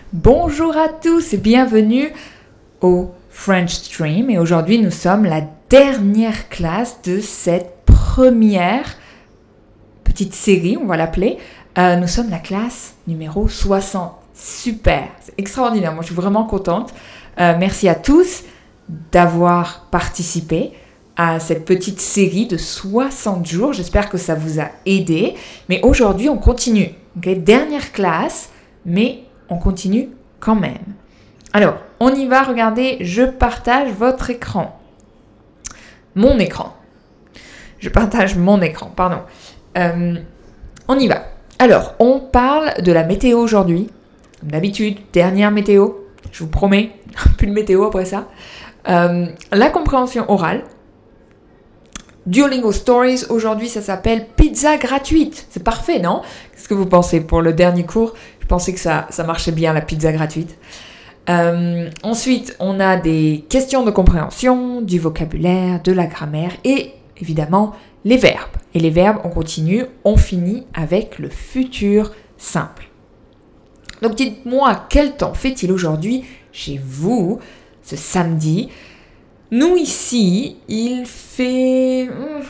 Bonjour à tous et bienvenue au French Stream. Et aujourd'hui, nous sommes la dernière classe de cette première petite série, on va l'appeler. Nous sommes la classe numéro 60. Super, c'est extraordinaire. Moi, je suis vraiment contente. Merci à tous d'avoir participé à cette petite série de 60 jours. J'espère que ça vous a aidé. Mais aujourd'hui, on continue. Okay? Dernière classe, mais on continue quand même. Alors, on y va. Regardez, je partage votre écran. Mon écran. Je partage mon écran, pardon. On y va. Alors, on parle de la météo aujourd'hui. Comme d'habitude, dernière météo. Je vous promets, plus de météo après ça. La compréhension orale. Duolingo Stories, aujourd'hui, ça s'appelle pizza gratuite. C'est parfait, non? Qu'est-ce que vous pensez pour le dernier cours? Je pensais que ça marchait bien, la pizza gratuite. Ensuite, on a des questions de compréhension, du vocabulaire, de la grammaire et évidemment les verbes. Et les verbes, on continue, on finit avec le futur simple. Donc dites-moi, quel temps fait-il aujourd'hui chez vous ce samedi? Nous ici, il fait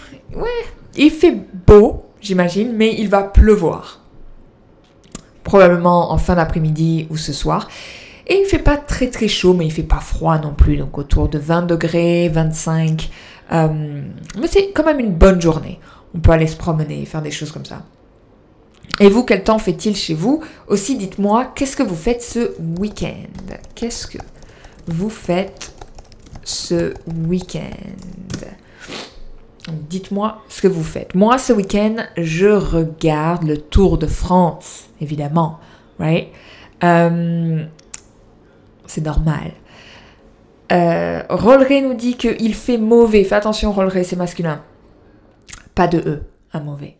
beau, j'imagine, mais il va pleuvoir. Probablement en fin d'après-midi ou ce soir. Et il fait pas très très chaud, mais il fait pas froid non plus, donc autour de 20 degrés, 25. Mais c'est quand même une bonne journée. On peut aller se promener, faire des choses comme ça. Et vous, quel temps fait-il chez vous? Aussi, dites-moi, qu'est-ce que vous faites ce week-end? Qu'est-ce que vous faites ce week-end? Dites-moi ce que vous faites. Moi, ce week-end, je regarde le Tour de France, évidemment. Right? C'est normal. Rolleray nous dit qu'il fait mauvais. Fais attention, Rolleray, c'est masculin. Pas de E, un mauvais.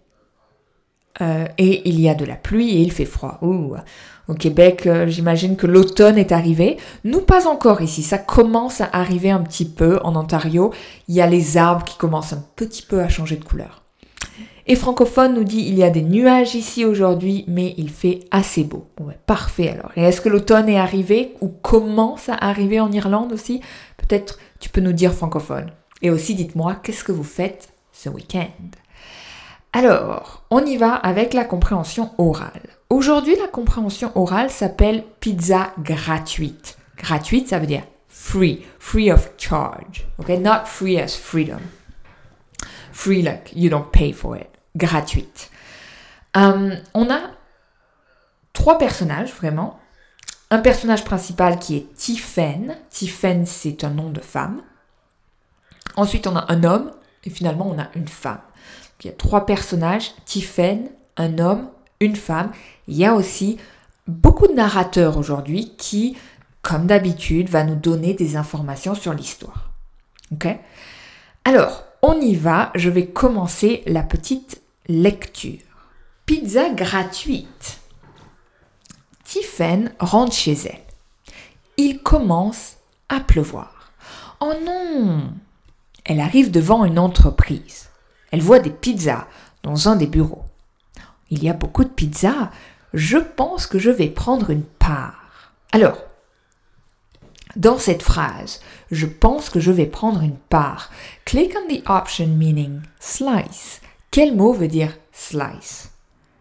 Et il y a de la pluie et il fait froid. Ouh. Au Québec, j'imagine que l'automne est arrivé. Nous, pas encore ici. Ça commence à arriver un petit peu en Ontario. Il y a les arbres qui commencent un petit peu à changer de couleur. Et francophone nous dit il y a des nuages ici aujourd'hui, mais il fait assez beau. Ouais, parfait alors. Et est-ce que l'automne est arrivé ou commence à arriver en Irlande aussi? Peut-être tu peux nous dire francophone. Et aussi, dites-moi, qu'est-ce que vous faites ce week-end? Alors, on y va avec la compréhension orale. Aujourd'hui, la compréhension orale s'appelle pizza gratuite. Gratuite, ça veut dire free, free of charge. Okay? Not free as freedom. Free like you don't pay for it. Gratuite. On a 3 personnages, vraiment. Un personnage principal qui est Tiphaine. Tiphaine, c'est un nom de femme. Ensuite, on a un homme. Et finalement, on a une femme. Il y a 3 personnages, Tiphaine, un homme, une femme. Il y a aussi beaucoup de narrateurs aujourd'hui qui, comme d'habitude, va nous donner des informations sur l'histoire. Ok? Alors, on y va. Je vais commencer la petite lecture. Pizza gratuite. Tiphaine rentre chez elle. Il commence à pleuvoir. Oh non! Elle arrive devant une entreprise. Elle voit des pizzas dans un des bureaux. Il y a beaucoup de pizzas. Je pense que je vais prendre une part. Alors, dans cette phrase, je pense que je vais prendre une part. Click on the option meaning slice. Quel mot veut dire slice?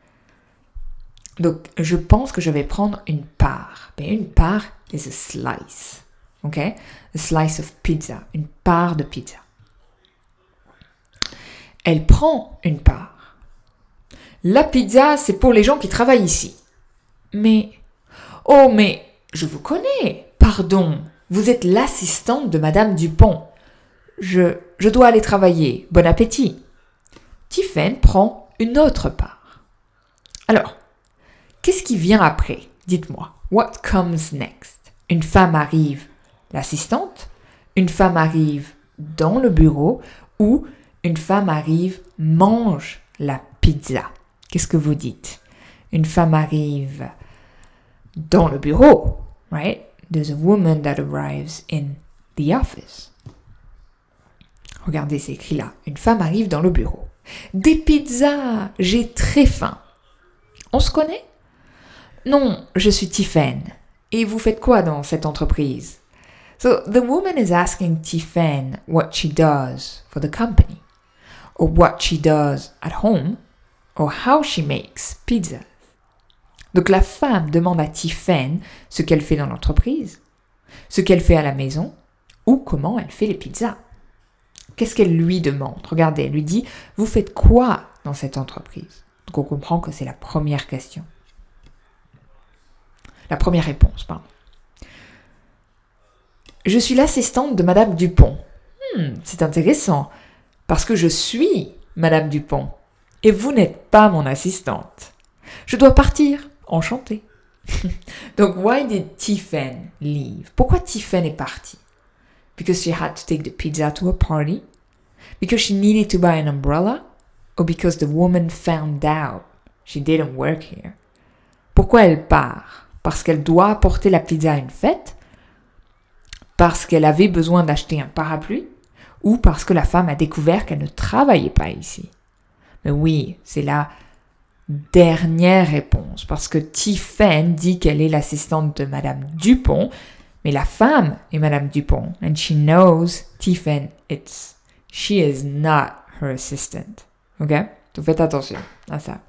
Donc, je pense que je vais prendre une part. Mais une part is a slice. OK? A slice of pizza. Une part de pizza. Elle prend une part. La pizza, c'est pour les gens qui travaillent ici. Mais je vous connais. Pardon, vous êtes l'assistante de Madame Dupont. Je dois aller travailler. Bon appétit. Tiphaine prend une autre part. Alors, qu'est-ce qui vient après? Dites-moi. What comes next? Une femme arrive, l'assistante. Une femme arrive dans le bureau ou une femme arrive, mange la pizza. Qu'est-ce que vous dites? Une femme arrive dans le bureau, right? There's a woman that arrives in the office. Regardez, c'est écrit là. Une femme arrive dans le bureau. Des pizzas! J'ai très faim. On se connaît? Non, je suis Tiphaine. Et vous faites quoi dans cette entreprise? So the woman is asking Tiffen what she does for the company, or what she does at home, or how she makes pizzas. Donc la femme demande à Tiffen ce qu'elle fait dans l'entreprise, ce qu'elle fait à la maison, ou comment elle fait les pizzas. Qu'est-ce qu'elle lui demande? Regardez, elle lui dit « Vous faites quoi dans cette entreprise ?» Donc on comprend que c'est la première question. La première réponse, pardon. Je suis l'assistante de Madame Dupont. C'est intéressant, parce que je suis Madame Dupont, et vous n'êtes pas mon assistante. Je dois partir, enchantée. Donc, why did Tiffen leave? Pourquoi Tiffen est partie? Because she had to take the pizza to a party? Because she needed to buy an umbrella? Or because the woman found out she didn't work here? Pourquoi elle part? Parce qu'elle doit apporter la pizza à une fête? Parce qu'elle avait besoin d'acheter un parapluie? Ou parce que la femme a découvert qu'elle ne travaillait pas ici? Mais oui, c'est la dernière réponse, parce que Tiffen dit qu'elle est l'assistante de Madame Dupont, mais la femme est Madame Dupont, and she knows Tiffen, she is not her assistant. Ok? Donc faites attention à ça.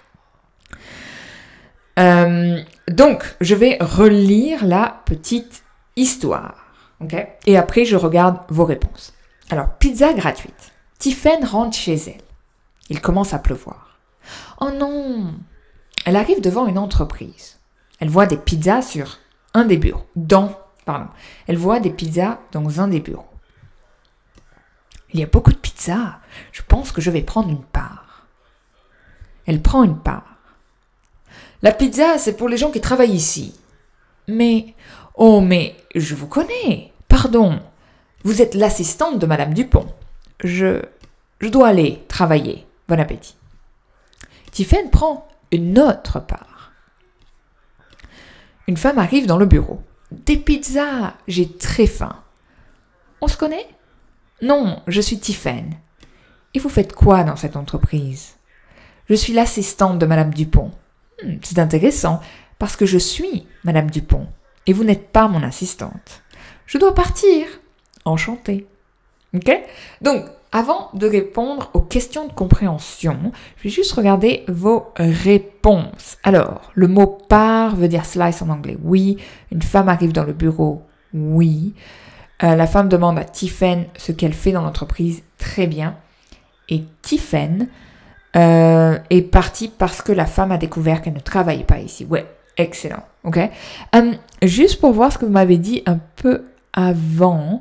Donc, je vais relire la petite histoire. Ok? Et après, je regarde vos réponses. Alors, pizza gratuite. Tiffen rentre chez elle. Il commence à pleuvoir. Oh non! Elle arrive devant une entreprise. Elle voit des pizzas sur un des bureaux. Elle voit des pizzas dans un des bureaux. Il y a beaucoup de pizzas. Je pense que je vais prendre une part. Elle prend une part. La pizza, c'est pour les gens qui travaillent ici. Mais je vous connais. Pardon. Vous êtes l'assistante de Madame Dupont. Je dois aller travailler. Bon appétit. Tiffen prend une autre part. Une femme arrive dans le bureau. Des pizzas, j'ai très faim. On se connaît? Non, je suis Tiffen. Et vous faites quoi dans cette entreprise? Je suis l'assistante de Madame Dupont. C'est intéressant, parce que je suis Madame Dupont, et vous n'êtes pas mon assistante. Je dois partir. Enchantée. Ok? Donc, avant de répondre aux questions de compréhension, je vais juste regarder vos réponses. Alors, le mot part veut dire slice en anglais. Oui. Une femme arrive dans le bureau. Oui. La femme demande à Tiffen ce qu'elle fait dans l'entreprise. Très bien. Et Tiffen est partie parce que la femme a découvert qu'elle ne travaillait pas ici. Ouais, excellent. Ok. Juste pour voir ce que vous m'avez dit un peu avant.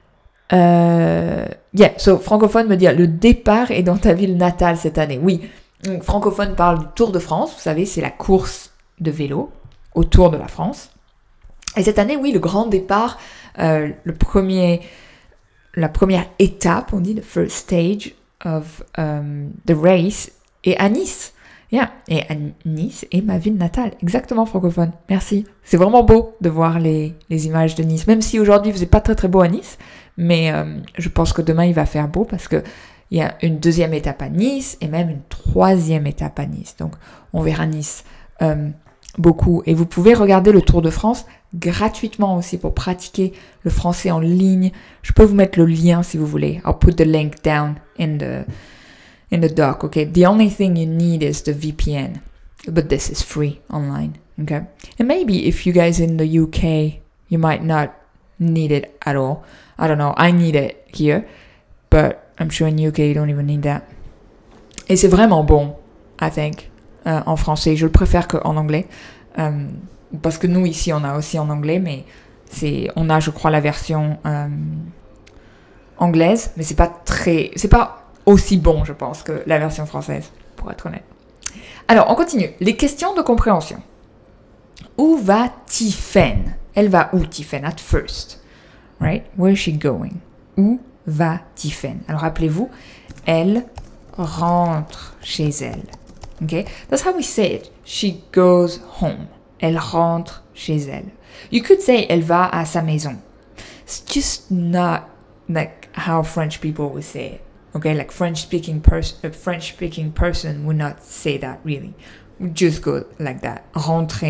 Francophone me dit le départ est dans ta ville natale cette année. Oui, donc, francophone parle du Tour de France. Vous savez, c'est la course de vélo autour de la France. Et cette année, oui, le grand départ, la première étape, on dit, the first stage of the race, est à Nice. Yeah. Et à Nice est ma ville natale. Exactement, francophone. Merci. C'est vraiment beau de voir les images de Nice. Même si aujourd'hui, il faisait pas très très beau à Nice. Mais je pense que demain, il va faire beau parce qu'il y a une deuxième étape à Nice et même une troisième étape à Nice. Donc, on verra Nice beaucoup. Et vous pouvez regarder le Tour de France gratuitement aussi pour pratiquer le français en ligne. Je peux vous mettre le lien si vous voulez. I'll put the link down in the doc, okay? The only thing you need is the VPN. But this is free online, okay? And maybe if you guys in the UK, you might not need it at all. I don't know, I need it here, but I'm sure in UK you don't even need that. Et c'est vraiment bon, I think, en français. Je le préfère qu'en anglais, parce que nous ici on a aussi en anglais, mais on a je crois la version anglaise, mais c'est pas aussi bon je pense que la version française, pour être honnête. Alors on continue, les questions de compréhension. Où va Tiffen? Elle va où Tiffen at first? Right? Where is she going? Où va Tiffen? Alors rappelez-vous, elle rentre chez elle. Okay? That's how we say it. She goes home. Elle rentre chez elle. You could say elle va à sa maison. It's just not like how French people would say it. Okay? Like French-speaking person would not say that really. We just go like that. Rentrer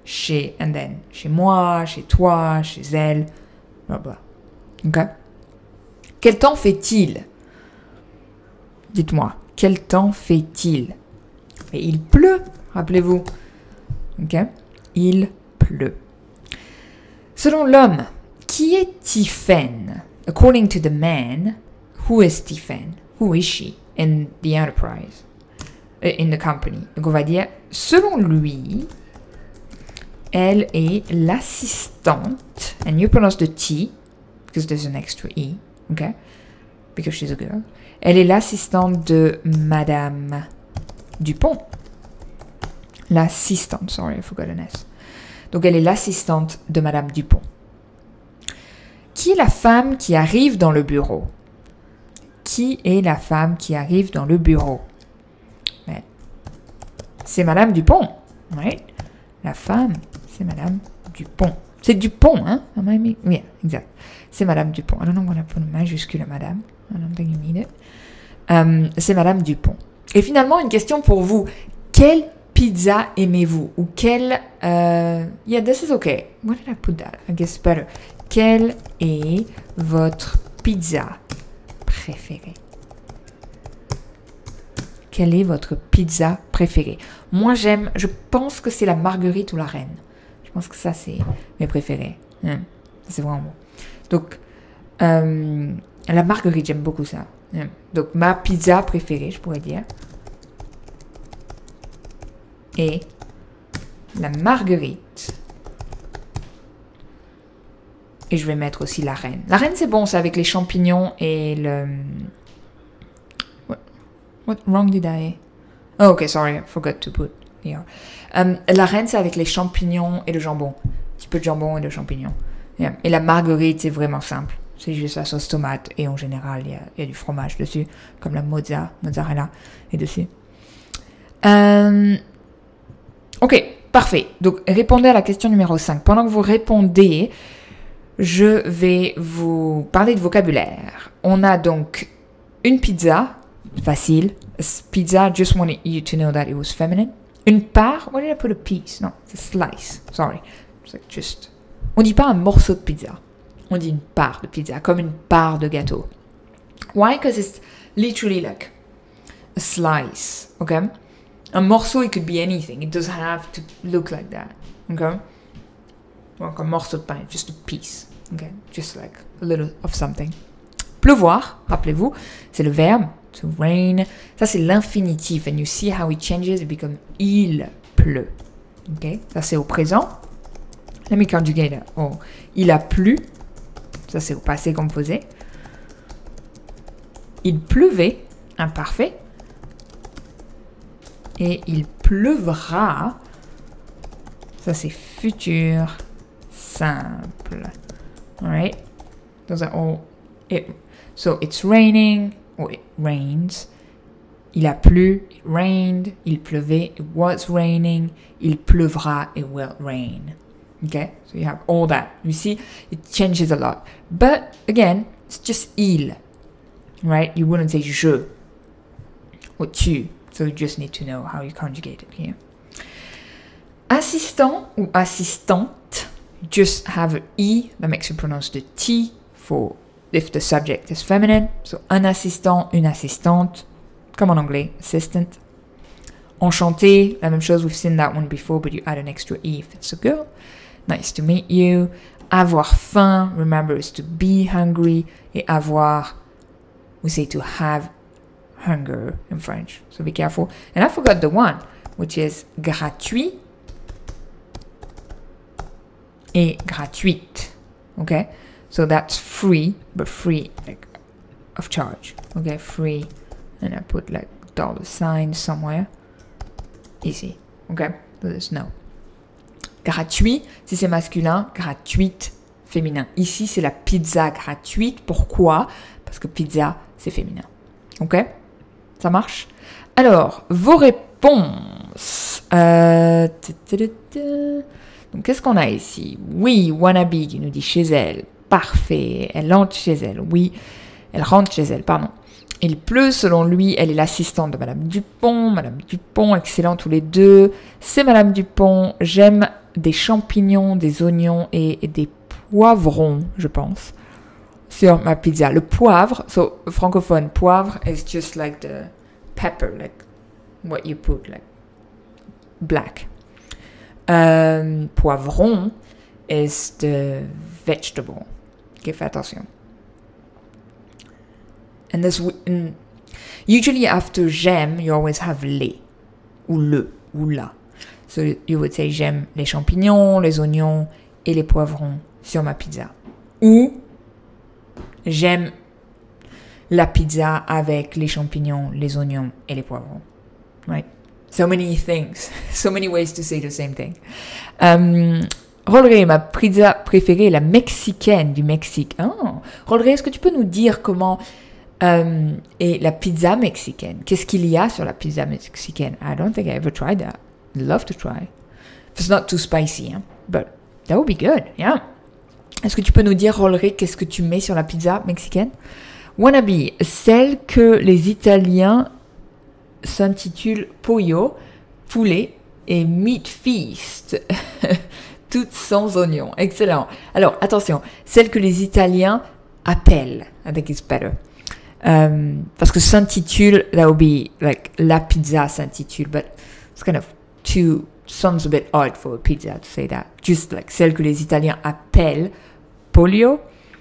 chez, and then, chez moi, chez toi, chez elle, bla bla. Ok? Quel temps fait-il? Dites-moi, quel temps fait-il? Et il pleut, rappelez-vous. Ok? Il pleut. Selon l'homme, qui est Tiphaine? According to the man, who is Tiphaine? Who is she in the enterprise? In the company. Donc on va dire, selon lui, elle est l'assistante, and you pronounce the T, because there's an extra E, okay? Because she's a girl. Elle est l'assistante de Madame Dupont. L'assistante, sorry, I forgot an S. Donc elle est l'assistante de Madame Dupont. Qui est la femme qui arrive dans le bureau? Qui est la femme qui arrive dans le bureau? C'est Madame Dupont, right? La femme, c'est Madame Dupont. C'est Dupont, hein? Oui, exact. C'est Madame Dupont. I don't know what I put in majuscule à Madame. I don't think you need it. C'est Madame Dupont. Et finalement, une question pour vous. Quelle pizza aimez-vous? Ou quelle... yeah, this is okay. Where did I put that? I guess better. Quelle est votre pizza préférée? Quelle est votre pizza préférée? Moi, je pense que c'est la marguerite ou la reine. Je pense que ça, c'est mes préférés. C'est vraiment bon. Donc, la marguerite, j'aime beaucoup ça. Donc, ma pizza préférée, je pourrais dire, est la marguerite. Et je vais mettre aussi la reine. La reine, c'est bon, c'est avec les champignons et le... What wrong did I... Oh, okay, sorry, I forgot to put here. La reine, c'est avec les champignons et le jambon. Un petit peu de jambon et de champignons. Yeah. Et la marguerite, c'est vraiment simple. C'est juste la sauce tomate et en général, il y a du fromage dessus, comme la mozzarella est dessus. Ok, parfait. Donc, répondez à la question numéro 5. Pendant que vous répondez, je vais vous parler de vocabulaire. On a donc une pizza... Facile. Pizza, just wanted you to know that it was feminine. Une part, why did I put a piece? No, it's a slice. Sorry. It's like just... On dit pas un morceau de pizza. On dit une part de pizza, comme une part de gâteau. Why? Because it's literally like a slice, okay? Un morceau, it could be anything. It doesn't have to look like that, okay? Donc un morceau de pain, just a piece, okay? Just like a little of something. Pleuvoir, rappelez-vous, c'est le verbe. To rain. Ça, c'est l'infinitif. And you see how it changes. It becomes il pleut. Ok? Ça, c'est au présent. Let me conjugate that. Oh. Il a plu. Ça, c'est au passé composé. Il pleuvait. Imparfait. Et il pleuvra. Ça, c'est futur simple. Alright? Those are all... So, it's raining. Oh, it rains. Il a plu, it rained. Il pleuvait, it was raining. Il pleuvra, it will rain. Okay? So you have all that. You see, it changes a lot. But, again, it's just il. Right? You wouldn't say je or tu. So you just need to know how you conjugate it here. Assistant ou assistante, just have an E that makes you pronounce the T for if the subject is feminine. So, un assistant, une assistante, comme en anglais, assistant. Enchanté, la même chose, we've seen that one before, but you add an extra E if it's a girl. Nice to meet you. Avoir faim, remember, is to be hungry. Et avoir, we say to have hunger in French. So be careful. And I forgot the one, which is gratuit et gratuite. Okay? So that's free, but free like of charge. Okay, free, and I put like $sign somewhere. Ici. Okay, so there's no. Gratuit, si c'est masculin, gratuite, féminin. Ici, c'est la pizza gratuite. Pourquoi? Parce que pizza, c'est féminin. Ok? Ça marche? Alors, vos réponses. Donc, qu'est-ce qu'on a ici? Oui, wannabe qui nous dit chez elle. Parfait, elle rentre chez elle. Oui, elle rentre chez elle, pardon. Il pleut, selon lui, elle est l'assistante de Madame Dupont. Madame Dupont, excellent tous les deux. C'est Madame Dupont. J'aime des champignons, des oignons et des poivrons, je pense, sur ma pizza. Le poivre, so francophone, poivre is just like the pepper, like what you put, like black. Poivron is the vegetable. Ok, fais attention. And this, usually after j'aime, you always have les, ou le, ou la. So you would say j'aime les champignons, les oignons et les poivrons sur ma pizza. Ou j'aime la pizza avec les champignons, les oignons et les poivrons. Right? So many things. So many ways to say the same thing. Rolleray, ma pizza préférée est la mexicaine du Mexique. Oh. Rolleray, est-ce que tu peux nous dire comment est la pizza mexicaine? Qu'est-ce qu'il y a sur la pizza mexicaine? I don't think I ever tried that. I'd love to try. If it's not too spicy, hein? But that would be good, yeah. Est-ce que tu peux nous dire, Rolleray, qu'est-ce que tu mets sur la pizza mexicaine? Wannabe, celle que les Italiens s'intitulent pollo, poulet et meat feast. Toutes sans oignons. Excellent. Alors, attention, celle que les Italiens appellent. I think it's better. Parce que s'intitule, that would be like la pizza s'intitule, but it's kind of sounds a bit odd for a pizza to say that. Just like celle que les Italiens appellent pollo,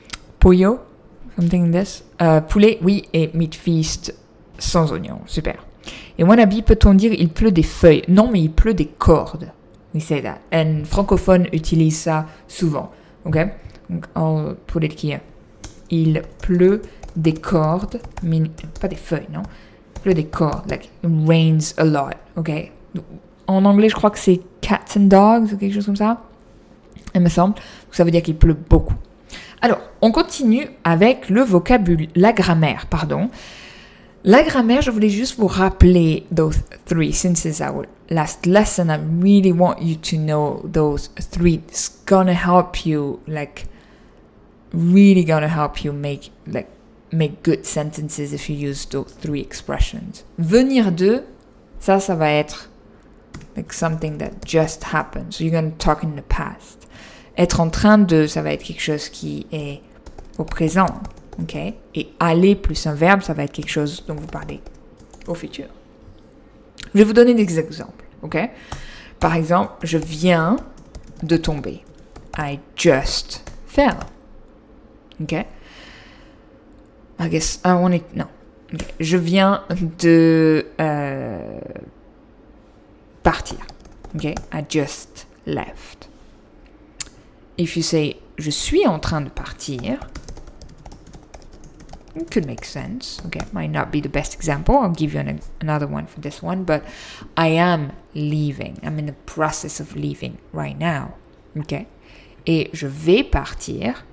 something like this. Poulet, oui, et meat feast sans oignons. Super. Et wannabe, peut-on dire il pleut des feuilles? Non, mais il pleut des cordes. We say that. And francophone utilise ça souvent. Ok? Donc, I'll put it here. Il pleut des cordes, pas des feuilles, non? Il pleut des cordes, like it rains a lot. Ok? En anglais, je crois que c'est cats and dogs ou quelque chose comme ça. Il me semble. Donc, ça veut dire qu'il pleut beaucoup. Alors, on continue avec le vocabulaire, la grammaire, pardon. La grammaire, je voulais juste vous rappeler those three. Since it's our last lesson, I really want you to know those three. It's gonna help you, like, really gonna help you make good sentences if you use those three expressions. Venir de, ça va être like something that just happened. So you're gonna talk in the past. Être en train de, ça va être quelque chose qui est au présent. Ok? Et aller plus un verbe, ça va être quelque chose dont vous parlez au futur. Je vais vous donner des exemples. Ok? Par exemple, je viens de tomber. I just fell. Ok? I guess I want it. No. Okay. Je viens de partir. Ok? I just left. If you say je suis en train de partir, it could make sense. Okay, it might not be the best example. I'll give you another one for this one, but I am leaving. I'm in the process of leaving right now. Okay, et je vais partir.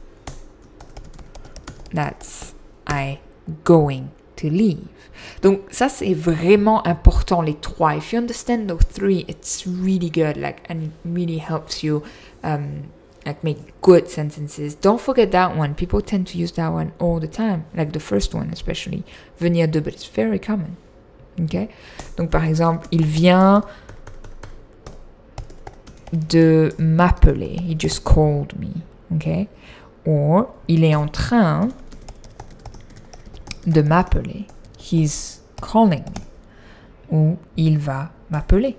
That's I going to leave. Donc ça c'est vraiment important les trois. If you understand those three, it's really good. Like, and it really helps you like make good sentences. Don't forget that one. People tend to use that one all the time, like the first one especially. Venir de, but it's very common. Okay? Donc par exemple, il vient de m'appeler. He just called me. Okay? Or il est en train de m'appeler. He's calling me. Ou il va m'appeler.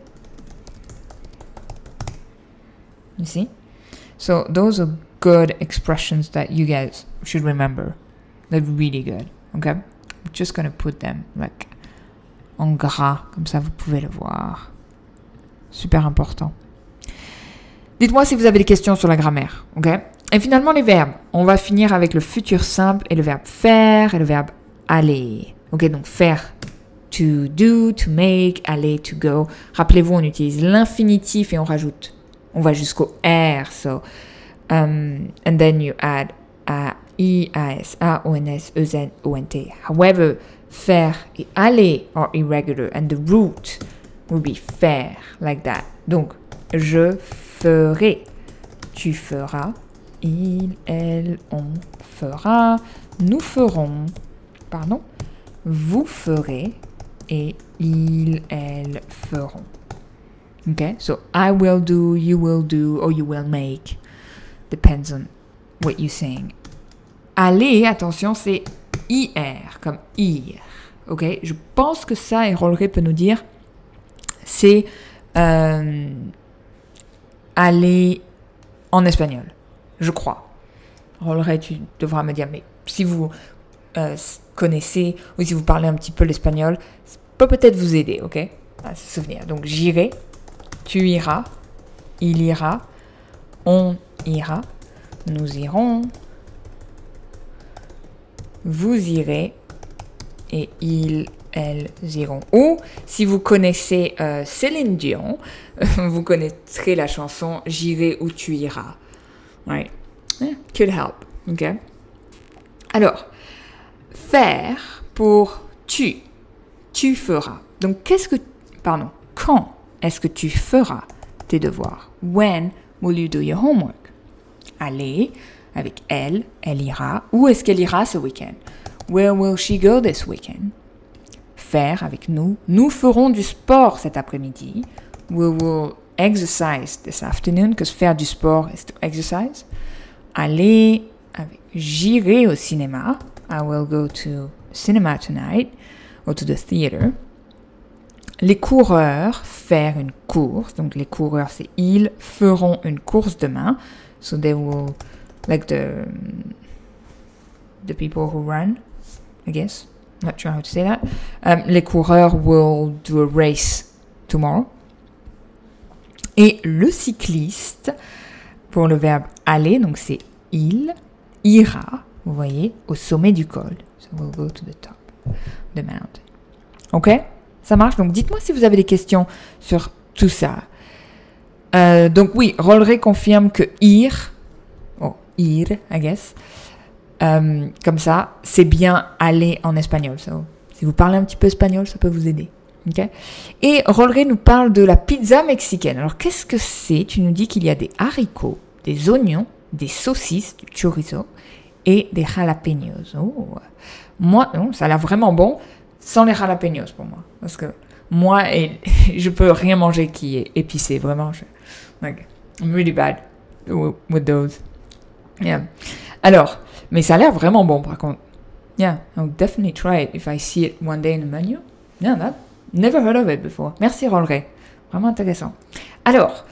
You see? So those are good expressions that you guys should remember. They're really good. Okay? I'm just gonna put them like en gras, comme ça vous pouvez le voir. Super important. Dites-moi si vous avez des questions sur la grammaire. Ok? Et finalement les verbes. On va finir avec le futur simple et le verbe faire et le verbe aller. Ok? Donc faire, to do, to make, aller, to go. Rappelez-vous, on utilise l'infinitif et on va jusqu'au R. So, and then you add I, AS, A, ONS, EZ, ONT. However, faire et aller are irregular and the root will be faire, like that. Donc, je ferai, tu feras, il, elle, on fera, nous ferons, pardon, vous ferez et ils, elles feront. Okay, so I will do, or you will make. Depends on what you're saying. Aller, attention, c'est IR, comme ir. Ok, je pense que ça, et Rolleray peut nous dire, c'est aller en espagnol, je crois. Rolleray, tu devras me dire, mais si vous connaissez ou si vous parlez un petit peu l'espagnol, ça peut peut-être vous aider, ok, à se souvenir. Donc j'irai, tu iras, il ira, on ira, nous irons, vous irez et ils, elles iront. Ou si vous connaissez Céline Dion, vous connaîtrez la chanson J'irai où tu iras. Right? Could help. Ok. Alors, faire pour tu. Tu feras. Donc, quand est-ce que tu feras tes devoirs? When will you do your homework? Aller, avec elle, elle ira. Où est-ce qu'elle ira ce week-end? Where will she go this weekend? Faire, avec nous. Nous ferons du sport cet après-midi. We will exercise this afternoon, because faire du sport is to exercise. Aller, avec j'irai au cinéma. I will go to cinema tonight, or to the theater. Les coureurs, faire une course. Donc les coureurs, c'est ils feront une course demain. So they will, like the people who run, I guess. Not sure how to say that. Les coureurs will do a race tomorrow. Et le cycliste, pour le verbe aller, donc c'est il, ira, vous voyez, au sommet du col. So we'll go to the top of the mountain. Ok? Ça marche? Donc dites-moi si vous avez des questions sur tout ça. Donc oui, Rolleray confirme que ir, I guess, comme ça, c'est bien aller en espagnol. So, si vous parlez un petit peu espagnol, ça peut vous aider. Okay? Et Rolleray nous parle de la pizza mexicaine. Alors, qu'est-ce que c'est? Tu nous dis qu'il y a des haricots, des oignons, des saucisses, du chorizo et des jalapenos. Oh. Moi, non, ça a l'air vraiment bon sans les jalapenos pour moi. Parce que moi, je peux rien manger qui est épicé. Vraiment, I'm really bad with those. Yeah. Alors, mais ça a l'air vraiment bon par contre. Yeah, I'll definitely try it if I see it one day in the menu. Yeah, never heard of it before. Merci Rolleray. Vraiment intéressant. Alors,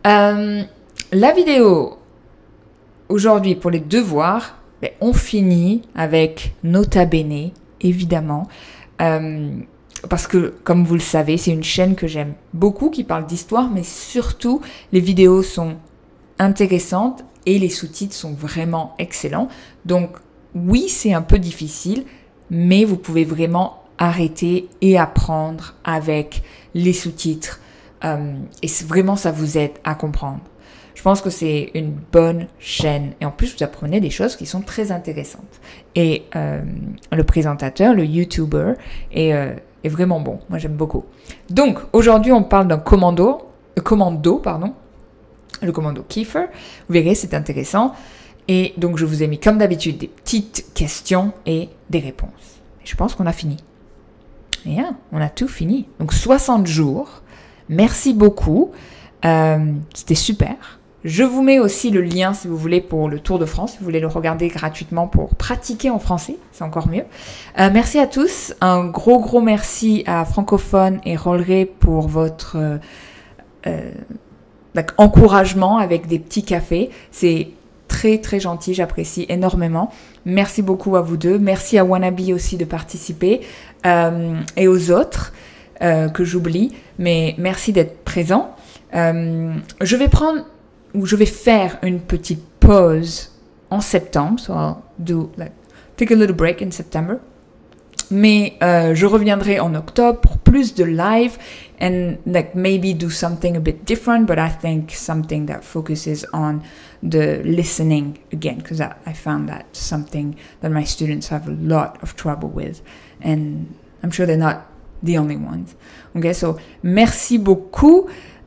la vidéo aujourd'hui pour les devoirs, on finit avec Nota Bene, évidemment. Parce que, comme vous le savez, c'est une chaîne que j'aime beaucoup, qui parle d'histoire, mais surtout, les vidéos sont intéressantes et les sous-titres sont vraiment excellents. Donc, oui, c'est un peu difficile, mais vous pouvez vraiment arrêter et apprendre avec les sous-titres. Et vraiment, ça vous aide à comprendre. Je pense que c'est une bonne chaîne. Et en plus, vous apprenez des choses qui sont très intéressantes. Et le présentateur, le YouTuber, est vraiment bon. Moi, j'aime beaucoup. Donc, aujourd'hui, on parle d'un commando, le commando Kiefer. Vous verrez, c'est intéressant. Et donc, je vous ai mis, comme d'habitude, des petites questions et des réponses. Et je pense qu'on a fini. Et on a tout fini. Donc, 60 jours. Merci beaucoup. C'était super. Je vous mets aussi le lien, si vous voulez, pour le Tour de France. Si vous voulez le regarder gratuitement pour pratiquer en français, c'est encore mieux. Merci à tous. Un gros merci à Francophone et Rolleray pour votre encouragement avec des petits cafés. C'est très gentil, j'apprécie énormément. Merci beaucoup à vous deux. Merci à Wannabe aussi de participer et aux autres que j'oublie. Mais merci d'être présents. Je vais faire une petite pause en septembre. So I'll take a little break in September. Mais je reviendrai en octobre pour plus de live and maybe do something a bit different, but I think something that focuses on the listening again, because I found that something that my students have a lot of trouble with, and I'm sure they're not the only ones. Okay, so merci beaucoup.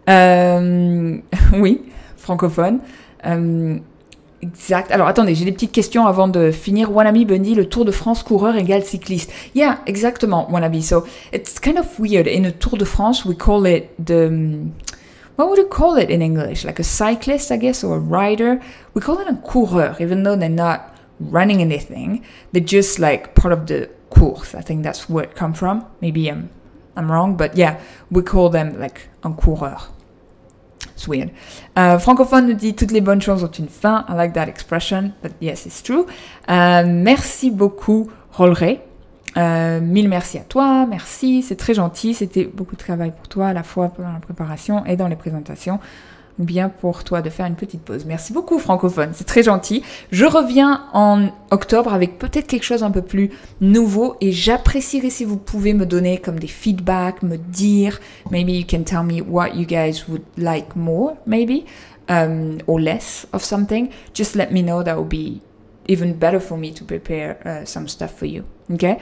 Oui, francophone. Exact. Alors, attendez, j'ai des petites questions avant de finir. Wannabe Bundy, le Tour de France coureur égale cycliste. Yeah, exactement, Wannabe. So, it's kind of weird. In a Tour de France, we call it what would you call it in English? Like a cyclist, I guess, or a rider. We call it a coureur, even though they're not running anything. They're just like part of the course. I think that's where it comes from. Maybe I'm wrong, but yeah, we call them like un coureur. It's weird. Francophone nous dit toutes les bonnes choses ont une fin. I like that expression, but yes, it's true. Merci beaucoup, Rolray. Mille merci à toi, merci, c'est très gentil, c'était beaucoup de travail pour toi à la fois pendant la préparation et dans les présentations, ou bien pour toi de faire une petite pause. Merci beaucoup francophone, c'est très gentil. Je reviens en octobre avec peut-être quelque chose un peu plus nouveau et j'apprécierais si vous pouvez me donner comme des feedbacks, me dire, maybe you can tell me what you guys would like more, maybe, or less of something. Just let me know, that would be even better for me to prepare some stuff for you. Okay?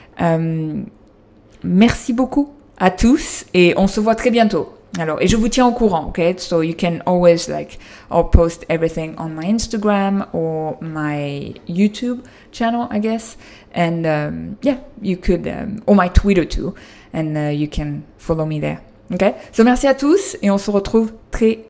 Merci beaucoup à tous et on se voit très bientôt. Alors, et je vous tiens au courant, okay? So you can always I'll post everything on my Instagram or my YouTube channel, I guess. And yeah, you could, or my Twitter too. And you can follow me there. Okay? So merci à tous et on se retrouve très